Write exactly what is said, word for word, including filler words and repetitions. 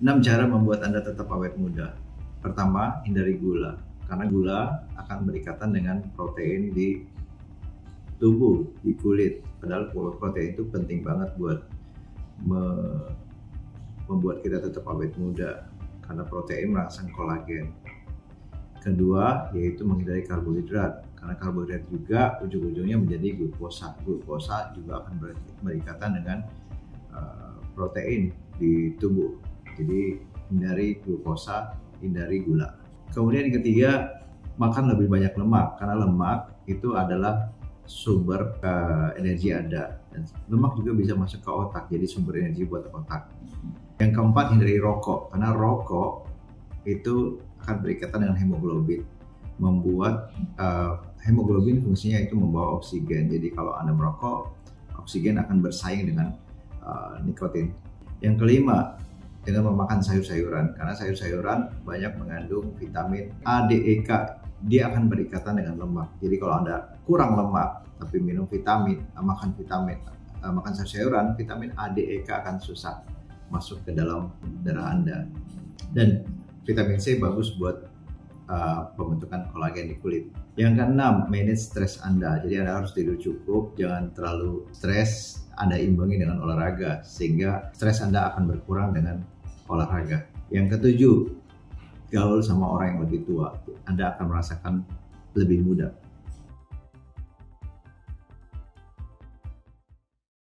enam cara membuat Anda tetap awet muda. Pertama, hindari gula. Karena gula akan berikatan dengan protein di tubuh, di kulit. Padahal protein itu penting banget buat me membuat kita tetap awet muda. Karena protein merangsang kolagen. Kedua, yaitu menghindari karbohidrat. Karena karbohidrat juga ujung-ujungnya menjadi glukosa. Glukosa juga akan berikatan dengan uh, protein di tubuh. Jadi hindari glukosa, hindari gula. Kemudian yang ketiga, makan lebih banyak lemak. Karena lemak itu adalah sumber uh, energi Anda. Dan lemak juga bisa masuk ke otak, jadi sumber energi buat otak. Yang keempat, hindari rokok. Karena rokok itu akan berikatan dengan hemoglobin. Membuat uh, hemoglobin fungsinya itu membawa oksigen. Jadi kalau Anda merokok, oksigen akan bersaing dengan uh, nikotin. Yang kelima, dengan memakan sayur-sayuran. Karena sayur-sayuran banyak mengandung vitamin A, D, E, K. Dia akan berikatan dengan lemak. Jadi kalau Anda kurang lemak, tapi minum vitamin, makan vitamin, makan sayur-sayuran, vitamin A, D, E, K akan susah masuk ke dalam darah Anda. Dan vitamin C bagus buat uh, pembentukan kolagen di kulit. Yang keenam, manage stres Anda. Jadi Anda harus tidur cukup, jangan terlalu stres. Anda imbangi dengan olahraga sehingga stres Anda akan berkurang dengan olahraga. Yang ketujuh, gaul sama orang yang lebih tua. Anda akan merasakan lebih muda.